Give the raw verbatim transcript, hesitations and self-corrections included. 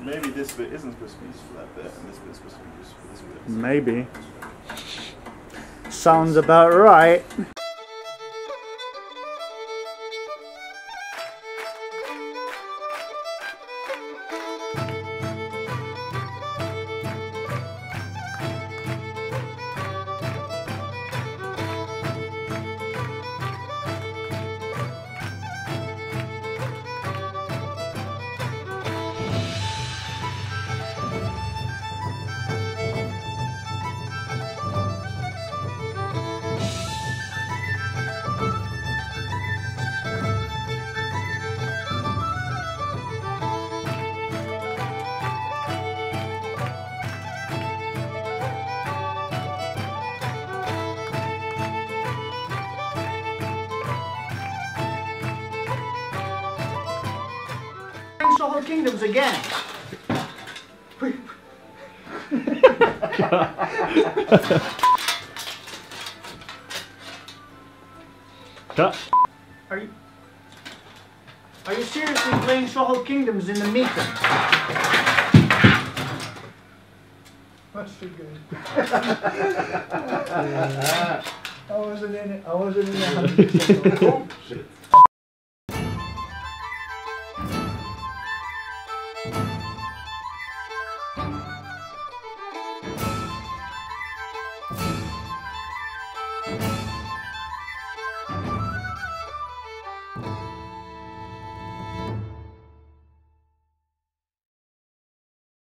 maybe this bit isn't supposed to be used for that bit, and this bit's supposed to be used for this bit. Maybe. Sounds about right. Stronghold Kingdoms again. Cut. Are you Are you seriously playing Stronghold Kingdoms in the meeting? That's too good. I wasn't in it. I wasn't in it.